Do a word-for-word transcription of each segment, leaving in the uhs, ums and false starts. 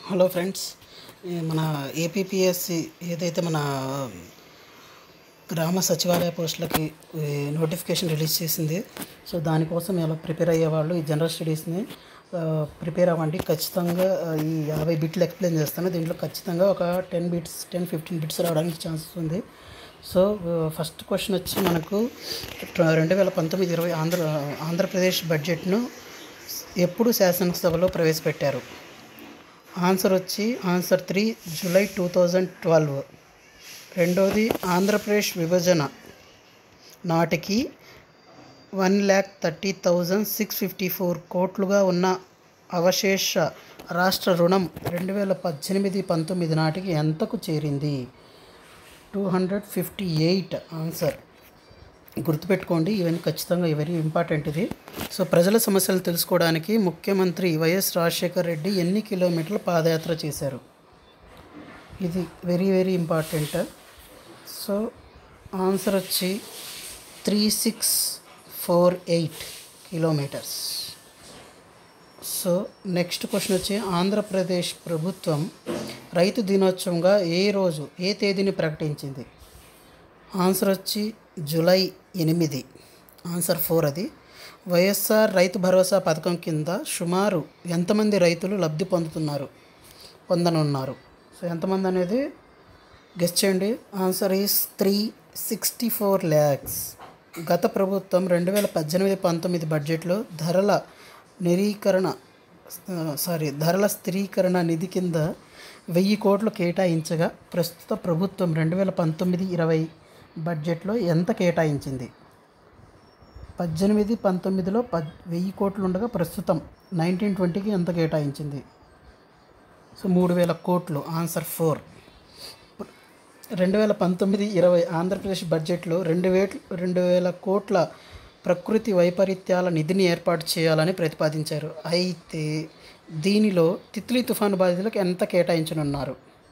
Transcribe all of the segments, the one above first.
Hello friends, మన APPSC ఏదైతే మన గ్రామ సచివాలయ పోస్టులకి నోటిఫికేషన్ రిలీజ్ చేసింది. సో దానికోసం ఎలా ప్రిపేర్ అయ్యేవాళ్ళు ఈ జనరల్ స్టడీస్ని ప్రిపేర్ అవ్వండి. ఖచ్చితంగా ఈ యాభై బిట్లు ఎక్స్ప్లెయిన్ చేస్తాను. దీంట్లో ఖచ్చితంగా ఒక ten bits ten fifteen bits రావడానికి ఛాన్సెస్ ఉంది. సో ఫస్ట్ క్వశ్చన్ వచ్చి మనకు రెండు వేల పంతొమ్మిది ఇరవై ఆంధ్ర ఆంధ్రప్రదేశ్ బడ్జెట్ను ఎప్పుడు శాసనసభలో ప్రవేశపెట్టారు? ఆన్సర్ వచ్చి answer three July two thousand twelve. రెండోది, ఆంధ్రప్రదేశ్ విభజన నాటికి one lakh thirty thousand six fifty four కోట్లుగా ఉన్న అవశేష రాష్ట్ర రుణం రెండు వేల పద్దెనిమిది పంతొమ్మిది నాటికి ఎంతకు చేరింది? Two hundred fifty eight. Answer గుర్తుపెట్టుకోండి, ఇవన్నీ ఖచ్చితంగా వెరీ ఇంపార్టెంట్ ఇది. సో ప్రజల సమస్యలు తెలుసుకోవడానికి ముఖ్యమంత్రి వైఎస్ రాజశేఖర్ రెడ్డి ఎన్ని కిలోమీటర్ల పాదయాత్ర చేశారు? ఇది very very important. So answer వచ్చి three six four eight kilometres. So next question వచ్చి ఆంధ్రప్రదేశ్ ప్రభుత్వం రైతు దినోత్సవంగా ఏ రోజు ఏ తేదీని ప్రకటించింది? ఆన్సర్ వచ్చి జూలై ఎనిమిది. ఆన్సర్ ఫోర్ అది. వైఎస్ఆర్ రైతు భరోసా పథకం కింద సుమారు ఎంతమంది రైతులు లబ్ధి పొందుతున్నారు పొందనున్నారు? సో ఎంతమంది అనేది గెస్ చేయండి. Answer is three sixty four lakhs. గత ప్రభుత్వం రెండు వేల పద్దెనిమిది పంతొమ్మిది బడ్జెట్లో ధరల నిరీకరణ సారీ ధరల స్థిరీకరణ నిధి కింద వెయ్యి కోట్లు కేటాయించగా ప్రస్తుత ప్రభుత్వం రెండు వేల పంతొమ్మిది ఇరవై బడ్జెట్లో ఎంత కేటాయించింది? పద్దెనిమిది పంతొమ్మిదిలో పద్ వెయ్యి కోట్లు ఉండగా ప్రస్తుతం నైన్టీన్ ట్వంటీకి ఎంత కేటాయించింది? సో మూడు వేల కోట్లు. Answer four. రెండు వేల పంతొమ్మిది ఇరవై ఆంధ్రప్రదేశ్ బడ్జెట్లో రెండు వేల రెండు వేల కోట్ల ప్రకృతి వైపరీత్యాల నిధిని ఏర్పాటు చేయాలని ప్రతిపాదించారు. అయితే దీనిలో తిత్లీ తుఫాను బాధితులకు ఎంత కేటాయించనున్నారు?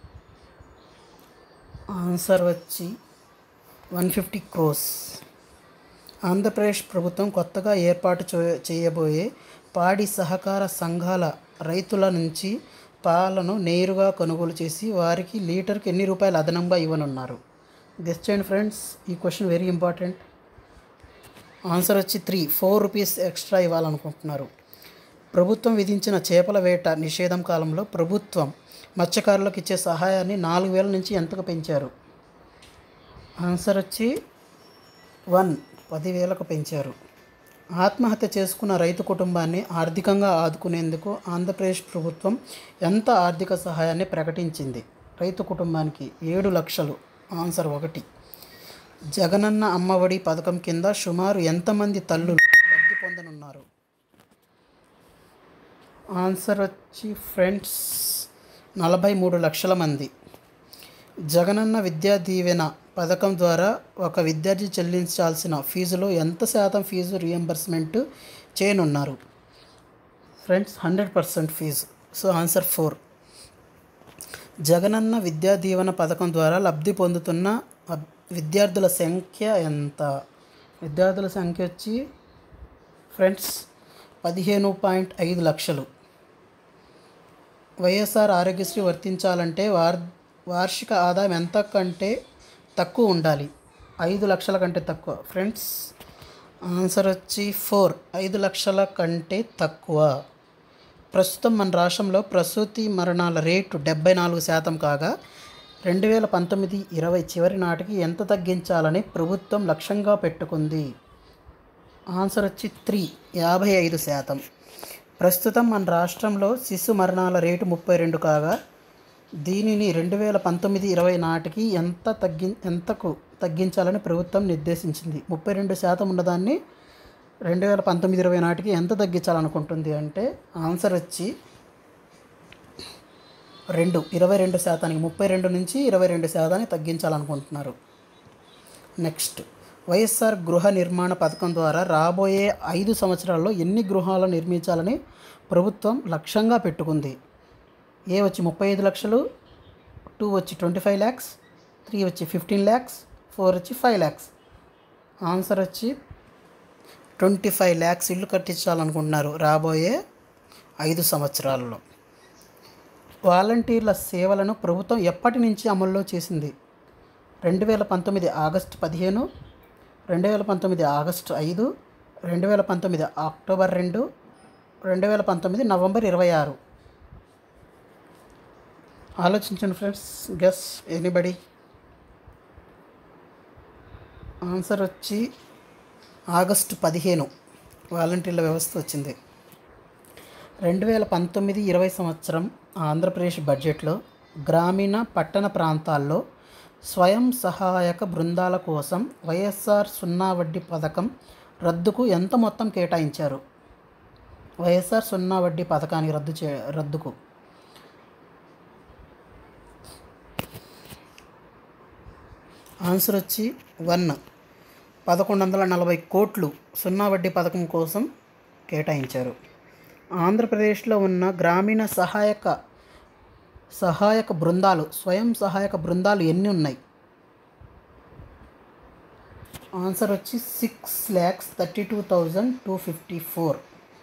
ఆన్సర్ వచ్చి వన్ ఫిఫ్టీ క్రోస్. ఆంధ్రప్రదేశ్ ప్రభుత్వం కొత్తగా ఏర్పాటు చేయబోయే పాడి సహకార సంఘాల రైతుల నుంచి పాలను నేరుగా కొనుగోలు చేసి వారికి లీటర్కి ఎన్ని రూపాయలు అదనంగా ఇవ్వనున్నారు? గెస్ చేయండి ఫ్రెండ్స్, ఈ క్వశ్చన్ వెరీ ఇంపార్టెంట్. ఆన్సర్ వచ్చి త్రీ ఫోర్ రూపీస్ ఎక్స్ట్రా ఇవ్వాలనుకుంటున్నారు. ప్రభుత్వం విధించిన చేపల వేట నిషేధం కాలంలో ప్రభుత్వం మత్స్యకారులకు ఇచ్చే సహాయాన్ని నాలుగు వేల నుంచి ఎంతకు పెంచారు? ఆన్సర్ వచ్చి వన్ పదివేలకు పెంచారు. ఆత్మహత్య చేసుకున్న రైతు కుటుంబాన్ని ఆర్థికంగా ఆదుకునేందుకు ఆంధ్రప్రదేశ్ ప్రభుత్వం ఎంత ఆర్థిక సహాయాన్ని ప్రకటించింది? రైతు కుటుంబానికి ఏడు లక్షలు. ఆన్సర్ ఒకటి. జగనన్న అమ్మఒడి పథకం కింద సుమారు ఎంతమంది తల్లులు లబ్ధి పొందనున్నారు? ఆన్సర్ వచ్చి ఫ్రెండ్స్ నలభై మూడు లక్షల మంది. జగనన్న విద్యా దీవెన పథకం ద్వారా ఒక విద్యార్థి చెల్లించాల్సిన ఫీజులో ఎంత శాతం ఫీజు రియంబర్స్మెంట్ చేయనున్నారు? Friends hundred percent fee. So answer four. Jagananna Vidya Deevena పథకం ద్వారా లబ్ధి పొందుతున్న విద్యార్థుల సంఖ్య ఎంత? విద్యార్థుల సంఖ్య వచ్చి ఫ్రెండ్స్ పదిహేను పాయింట్ ఐదు లక్షలు. వైఎస్ఆర్ ఆరోగ్యశ్రీ వర్తించాలంటే వార్ వార్షిక ఆదాయం ఎంత కంటే తక్కువ ఉండాలి? ఐదు లక్షల కంటే తక్కువ. ఫ్రెండ్స్ ఆన్సర్ వచ్చి ఫోర్ ఐదు లక్షల కంటే తక్కువ. ప్రస్తుతం మన రాష్ట్రంలో ప్రసూతి మరణాల రేటు డెబ్బై నాలుగు శాతం కాగా రెండు వేల పంతొమ్మిది ఇరవై చివరి నాటికి ఎంత తగ్గించాలని ప్రభుత్వం లక్ష్యంగా పెట్టుకుంది? ఆన్సర్ వచ్చి త్రీ యాభై ఐదు శాతం. ప్రస్తుతం మన రాష్ట్రంలో శిశు మరణాల రేటు ముప్పై రెండు కాగా దీనిని రెండు వేల పంతొమ్మిది ఇరవై నాటికి ఎంత తగ్గి ఎంతకు తగ్గించాలని ప్రభుత్వం నిర్దేశించింది? ముప్పై రెండు శాతం ఉన్నదాన్ని రెండు వేల పంతొమ్మిది ఇరవై నాటికి ఎంత తగ్గించాలనుకుంటుంది అంటే ఆన్సర్ వచ్చి రెండు ఇరవై రెండు శాతానికి ముప్పై రెండు నుంచి ఇరవై రెండు శాతానికి తగ్గించాలనుకుంటున్నారు. నెక్స్ట్, వైఎస్ఆర్ గృహ నిర్మాణ పథకం ద్వారా రాబోయే ఐదు సంవత్సరాల్లో ఎన్ని గృహాలు నిర్మించాలని ప్రభుత్వం లక్ష్యంగా పెట్టుకుంది? ఏ వచ్చి ముప్పై ఐదు లక్షలు, టూ వచ్చి ట్వంటీ ఫైవ్ ల్యాక్స్, త్రీ వచ్చి ఫిఫ్టీన్ ల్యాక్స్, ఫోర్ వచ్చి ఫైవ్ ల్యాక్స్. ఆన్సర్ వచ్చి ట్వంటీ ఫైవ్ ల్యాక్స్ ఇల్లు కట్టించాలనుకుంటున్నారు రాబోయే ఐదు సంవత్సరాలలో. వాలంటీర్ల సేవలను ప్రభుత్వం ఎప్పటి నుంచి అమల్లో చేసింది? రెండు వేల పంతొమ్మిది ఆగస్టు పదిహేను, రెండు వేల పంతొమ్మిది ఆగస్టు ఐదు, రెండు వేల పంతొమ్మిది అక్టోబర్ రెండు, రెండు వేల పంతొమ్మిది నవంబర్ ఇరవై ఆరు. ఆలోచించండి ఫ్రెండ్స్. Guess anybody. ఆన్సర్ వచ్చి ఆగస్టు పదిహేను వాలంటీర్ల వ్యవస్థ వచ్చింది. రెండు వేల పంతొమ్మిది ఇరవై సంవత్సరం ఆంధ్రప్రదేశ్ బడ్జెట్లో గ్రామీణ పట్టణ ప్రాంతాల్లో స్వయం సహాయక బృందాల కోసం వైఎస్ఆర్ సున్నా వడ్డీ పథకం రద్దుకు ఎంత మొత్తం కేటాయించారు? వైఎస్ఆర్ సున్నా వడ్డీ పథకానికి రద్దు చే రద్దుకు ఆన్సర్ వచ్చి వన్ పదకొండు వందల నలభై కోట్లు సున్నా వడ్డీ పథకం కోసం కేటాయించారు. ఆంధ్రప్రదేశ్లో ఉన్న గ్రామీణ సహాయక సహాయక బృందాలు స్వయం సహాయక బృందాలు ఎన్ని ఉన్నాయి? ఆన్సర్ వచ్చి six lakhs thirty two thousand two fifty four.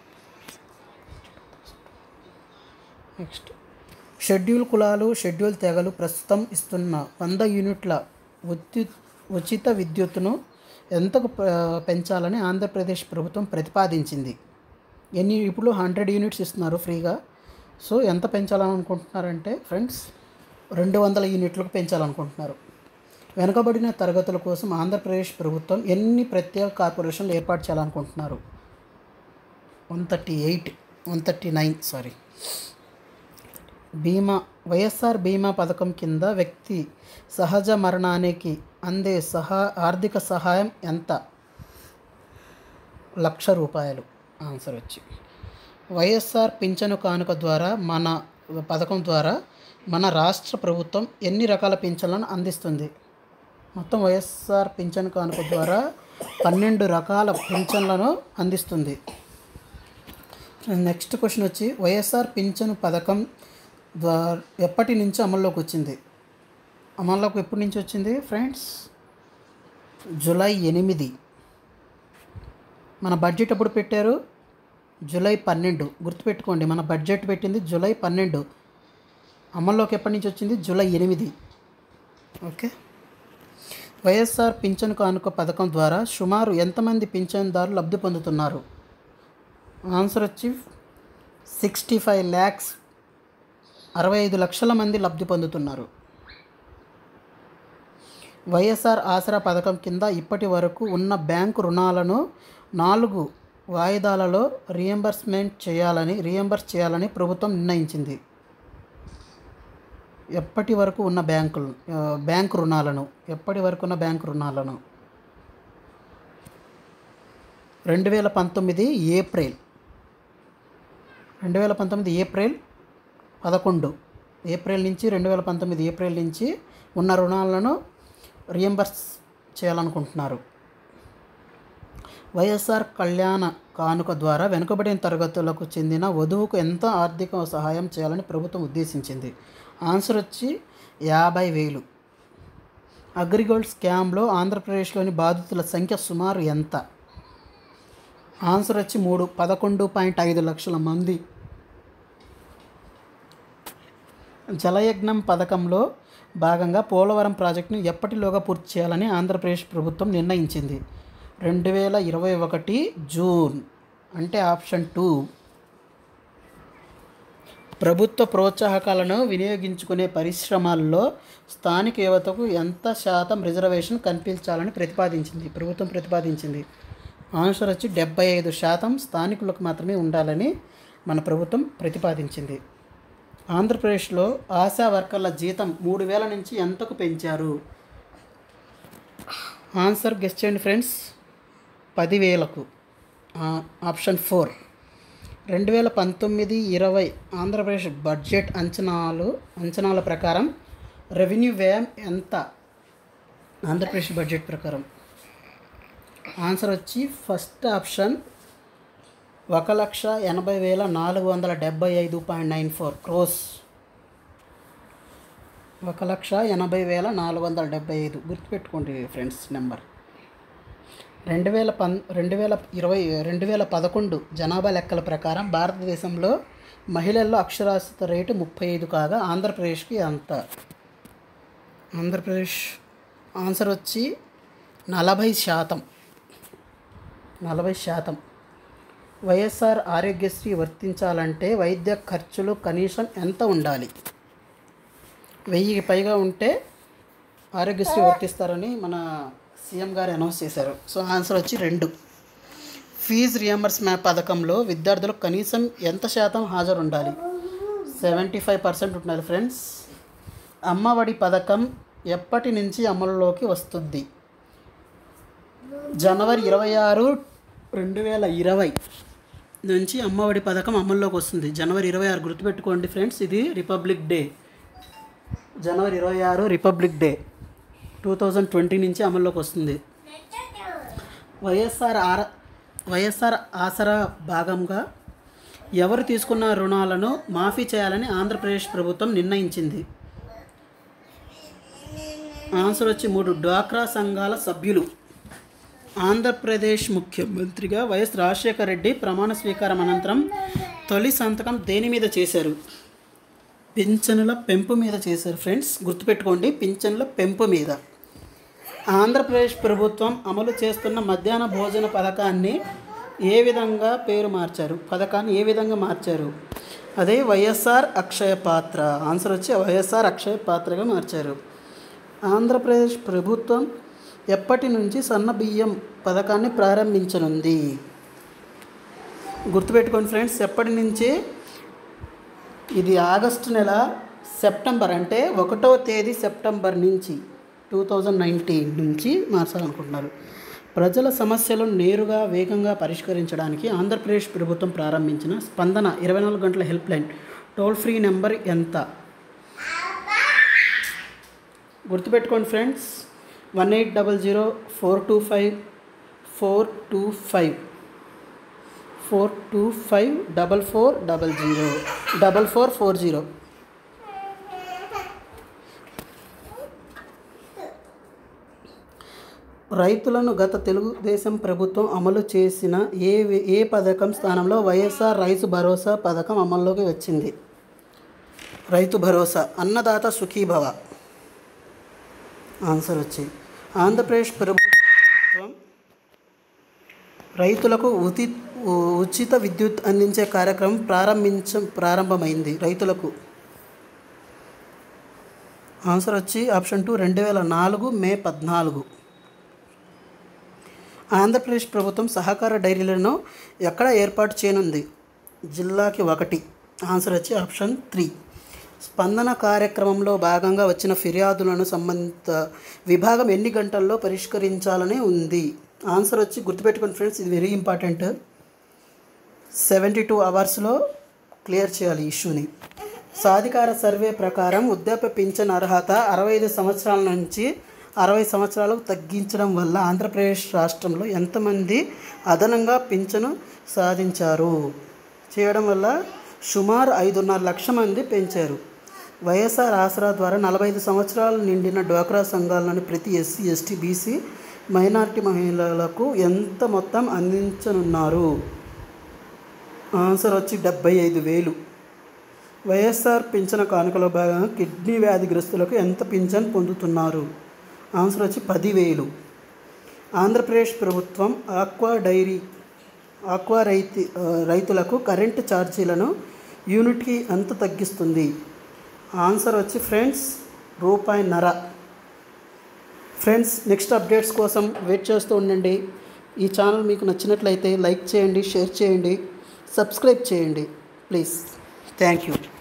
Next, schedule కులాలు షెడ్యూల్ తెగలు ప్రస్తుతం ఇస్తున్న వంద యూనిట్ల విద్యుత్ ఉచిత విద్యుత్తును ఎంతకు పెంచాలని ఆంధ్రప్రదేశ్ ప్రభుత్వం ప్రతిపాదించింది? ఎన్ని ఇప్పుడు హండ్రెడ్ యూనిట్స్ ఇస్తున్నారు ఫ్రీగా. సో ఎంత పెంచాలని అనుకుంటున్నారంటే ఫ్రెండ్స్, రెండు వందల యూనిట్లకు పెంచాలనుకుంటున్నారు. వెనుకబడిన తరగతుల కోసం ఆంధ్రప్రదేశ్ ప్రభుత్వం ఎన్ని ప్రత్యేక కార్పొరేషన్లు ఏర్పాటు చేయాలనుకుంటున్నారు? One thirty eight one thirty nine sorry. బీమా వైఎస్ఆర్ బీమా పథకం కింద వ్యక్తి సహజ మరణానికి అందే సహా ఆర్థిక సహాయం ఎంత? లక్ష రూపాయలు. ఆన్సర్ వచ్చి వైఎస్ఆర్ పింఛను కానుక ద్వారా మన పథకం ద్వారా మన రాష్ట్ర ప్రభుత్వం ఎన్ని రకాల పింఛన్లను అందిస్తుంది? మొత్తం వైఎస్ఆర్ పింఛను కానుక ద్వారా పన్నెండు రకాల పింఛన్లను అందిస్తుంది. నెక్స్ట్ క్వశ్చన్ వచ్చి వైఎస్ఆర్ పింఛను పథకం ద్వారా ఎప్పటి నుంచి అమల్లోకి వచ్చింది? అమల్లోకి ఎప్పటి నుంచి వచ్చింది ఫ్రెండ్స్? జూలై ఎనిమిది. మన బడ్జెట్ ఎప్పుడు పెట్టారు? జూలై పన్నెండు. గుర్తుపెట్టుకోండి, మన బడ్జెట్ పెట్టింది జూలై పన్నెండు. అమల్లోకి ఎప్పటి నుంచి వచ్చింది? జూలై ఎనిమిది. ఓకే. వైఎస్ఆర్ పింఛను కానుక పథకం ద్వారా సుమారు ఎంతమంది పింఛన్దారులు లబ్ధి పొందుతున్నారు? ఆన్సర్ వచ్చి సిక్స్టీ ఫైవ్ ల్యాక్స్ అరవై ఐదు లక్షల మంది లబ్ధి పొందుతున్నారు. వైఎస్ఆర్ ఆసరా పథకం కింద ఇప్పటి వరకు ఉన్న బ్యాంకు రుణాలను నాలుగు వాయిదాలలో రీఎంబర్స్మెంట్ చేయాలని రీఎంబర్స్ చేయాలని ప్రభుత్వం నిర్ణయించింది. ఎప్పటి వరకు ఉన్న బ్యాంకులు బ్యాంకు రుణాలను ఎప్పటి వరకు ఉన్న బ్యాంకు రుణాలను రెండు వేల పంతొమ్మిది ఏప్రిల్ రెండు వేల పంతొమ్మిది ఏప్రిల్ పదకొండు ఏప్రిల్ నుంచి రెండు వేల పంతొమ్మిది ఏప్రిల్ నుంచి ఉన్న రుణాలను రీఎంబర్స్ చేయాలనుకుంటున్నారు. వైఎస్ఆర్ కళ్యాణ కానుక ద్వారా వెనుకబడిన తరగతులకు చెందిన వధువుకు ఎంత ఆర్థిక సహాయం చేయాలని ప్రభుత్వం ఉద్దేశించింది? ఆన్సర్ వచ్చి యాభై వేలు. అగ్రిగోల్డ్ స్కామ్లో ఆంధ్రప్రదేశ్లోని బాధితుల సంఖ్య సుమారు ఎంత? ఆన్సర్ వచ్చి మూడు పదకొండు పాయింట్ ఐదు లక్షల మంది. జలయజ్ఞం పథకంలో భాగంగా పోలవరం ప్రాజెక్టును ఎప్పటిలోగా పూర్తి చేయాలని ఆంధ్రప్రదేశ్ ప్రభుత్వం నిర్ణయించింది? రెండు వేల ఇరవై ఒకటి జూన్. అంటే ఆప్షన్ టూ. ప్రభుత్వ ప్రోత్సాహకాలను వినియోగించుకునే పరిశ్రమల్లో స్థానిక యువతకు ఎంత శాతం రిజర్వేషన్ కల్పించాలని ప్రతిపాదించింది ప్రభుత్వం ప్రతిపాదించింది? ఆన్సర్ వచ్చి డెబ్బై ఐదు శాతం స్థానికులకు మాత్రమే ఉండాలని మన ప్రభుత్వం ప్రతిపాదించింది. ఆంధ్రప్రదేశ్లో ఆశా వర్కర్ల జీతం మూడు వేల నుంచి ఎంతకు పెంచారు? ఆన్సర్ గెస్ చేయండి ఫ్రెండ్స్. పదివేలకు. Option four. రెండు వేల పంతొమ్మిది ఇరవై ఆంధ్రప్రదేశ్ బడ్జెట్ అంచనాలు అంచనాల ప్రకారం రెవెన్యూ వ్యయం ఎంత? ఆంధ్రప్రదేశ్ బడ్జెట్ ప్రకారం ఆన్సర్ వచ్చి ఫస్ట్ ఆప్షన్ ఒక లక్ష ఎనభై వేల నాలుగు వందల డెబ్బై ఐదు పాయింట్ నైన్ ఫోర్ క్రోస్. ఒక లక్ష ఎనభై వేల నాలుగు వందల డెబ్బై ఐదు గుర్తుపెట్టుకోండి ఫ్రెండ్స్ నెంబర్. రెండు వేల పన్ రెండు వేల ఇరవై రెండు వేల పదకొండు జనాభా లెక్కల ప్రకారం భారతదేశంలో మహిళల్లో అక్షరాస్యత రేటు ముప్పై ఐదు కాగా ఆంధ్రప్రదేశ్కి అంత. ఆంధ్రప్రదేశ్ ఆన్సర్ వచ్చి నలభై శాతం నలభై శాతం. వైఎస్ఆర్ ఆరోగ్యశ్రీ వర్తించాలంటే వైద్య ఖర్చులు కనీసం ఎంత ఉండాలి? వెయ్యికి పైగా ఉంటే ఆరోగ్యశ్రీ వర్తిస్తారని మన సీఎం గారు అనౌన్స్ చేశారు. సో ఆన్సర్ వచ్చి రెండు. ఫీజు రియంబర్స్మెంట్ పథకంలో విద్యార్థులకు కనీసం ఎంత శాతం హాజరు ఉండాలి? సెవెంటీ ఫైవ్ పర్సెంట్ ఉండాలి ఫ్రెండ్స్. అమ్మఒడి పథకం ఎప్పటి నుంచి అమలులోకి వస్తుంది? జనవరి ఇరవై ఆరు రెండు వేల ఇరవై నుంచి అమ్మఒడి పథకం అమల్లోకి వస్తుంది. జనవరి ఇరవై ఆరు గుర్తుపెట్టుకోండి ఫ్రెండ్స్, ఇది రిపబ్లిక్ డే. జనవరి ఇరవై ఆరు republic day two thousand twenty నుంచి అమల్లోకి వస్తుంది. వైఎస్ఆర్ ఆర్ వైఎస్ఆర్ ఆసరా భాగంగా ఎవరు తీసుకున్న రుణాలను మాఫీ చేయాలని ఆంధ్రప్రదేశ్ ప్రభుత్వం నిర్ణయించింది? ఆన్సర్ వచ్చి మూడు. డ్వాక్రా సంఘాల సభ్యులు. ఆంధ్రప్రదేశ్ ముఖ్యమంత్రిగా వైఎస్ రాజశేఖర రెడ్డి ప్రమాణ స్వీకారం అనంతరం తొలి సంతకం దేని మీద చేశారు? పింఛనుల పెంపు మీద చేశారు ఫ్రెండ్స్, గుర్తుపెట్టుకోండి, పింఛనుల పెంపు మీద. ఆంధ్రప్రదేశ్ ప్రభుత్వం అమలు చేస్తున్న మధ్యాహ్న భోజన పథకాన్ని ఏ విధంగా పేరు మార్చారు? పథకాన్ని ఏ విధంగా మార్చారు? అదే వైఎస్ఆర్ అక్షయ పాత్ర. ఆన్సర్ వచ్చి వైఎస్ఆర్ అక్షయ పాత్రగా మార్చారు. ఆంధ్రప్రదేశ్ ప్రభుత్వం ఎప్పటి నుంచి సన్న బియ్యం పథకాన్ని ప్రారంభించనుంది? గుర్తుపెట్టుకోండి ఫ్రెండ్స్, ఎప్పటి నుంచి? ఇది ఆగస్టు నెల సెప్టెంబర్ అంటే ఒకటో తేదీ సెప్టెంబర్ నుంచి టూ థౌజండ్ నైన్టీన్ నుంచి మార్చాలనుకుంటున్నారు. ప్రజల సమస్యలను నేరుగా వేగంగా పరిష్కరించడానికి ఆంధ్రప్రదేశ్ ప్రభుత్వం ప్రారంభించిన స్పందన ఇరవై నాలుగు గంటల help line toll free number ఎంత? గుర్తుపెట్టుకోండి friends, one eight double zero four two five four two five four two five double four double zero double four four zero. రైతులను గత తెలుగుదేశం ప్రభుత్వం అమలు చేసిన ఏ ఏ పథకం స్థానంలో వైఎస్ఆర్ రైతు భరోసా పథకం అమల్లోకి వచ్చింది? రైతు భరోసా. అన్నదాత సుఖీభవ. ఆన్సర్ వచ్చి ఆంధ్రప్రదేశ్ ప్రభుత్వం రైతులకు ఉతి ఉచిత విద్యుత్ అందించే కార్యక్రమం ప్రారంభించ ప్రారంభమైంది రైతులకు. ఆన్సర్ వచ్చి ఆప్షన్ టూ రెండు వేల నాలుగు మే పద్నాలుగు. ఆంధ్రప్రదేశ్ ప్రభుత్వం సహకార డైరీలను ఎక్కడ ఏర్పాటు చేయనుంది? జిల్లాకి ఒకటి. ఆన్సర్ వచ్చి ఆప్షన్ త్రీ. స్పందన కార్యక్రమంలో భాగంగా వచ్చిన ఫిర్యాదులను సంబంధిత విభాగం ఎన్ని గంటల్లో పరిష్కరించాలని ఉంది? ఆన్సర్ వచ్చి గుర్తుపెట్టుకోండి ఫ్రెండ్స్, ఇది వెరీ ఇంపార్టెంట్. సెవెంటీ టూ అవర్స్లో క్లియర్ చేయాలి ఇష్యూని. సాధికార సర్వే ప్రకారం వృద్ధాప్య పింఛన్ అర్హత అరవై ఐదు సంవత్సరాల నుంచి అరవై సంవత్సరాలకు తగ్గించడం వల్ల ఆంధ్రప్రదేశ్ రాష్ట్రంలో ఎంతమంది అదనంగా పింఛను సాధించారు? చేయడం వల్ల సుమారు ఐదున్నర లక్ష మంది పెంచారు. వైఎస్ఆర్ ఆసరా ద్వారా నలభై ఐదు సంవత్సరాలు నిండిన డ్వాక్రా సంఘాలను ప్రతి ఎస్సీ ఎస్టీ బీసీ మైనారిటీ మహిళలకు ఎంత మొత్తం అందించనున్నారు? ఆన్సర్ వచ్చి డెబ్బై ఐదు వేలు. వైఎస్ఆర్ పింఛన్ కానుకలో భాగంగా కిడ్నీ వ్యాధిగ్రస్తులకు ఎంత పింఛన్ పొందుతున్నారు? ఆన్సర్ వచ్చి పదివేలు. ఆంధ్రప్రదేశ్ ప్రభుత్వం ఆక్వా డైరీ ఆక్వా రైతు రైతులకు కరెంటు ఛార్జీలను యూనిట్కి ఎంత తగ్గిస్తుంది? ఆన్సర్ వచ్చి ఫ్రెండ్స్ రూపాయిన్నర. ఫ్రెండ్స్ నెక్స్ట్ అప్డేట్స్ కోసం వెయిట్ చేస్తూ ఉండండి. ఈ ఛానల్ మీకు నచ్చినట్లయితే లైక్ చేయండి, షేర్ చేయండి, సబ్స్క్రైబ్ చేయండి ప్లీజ్. Thank you.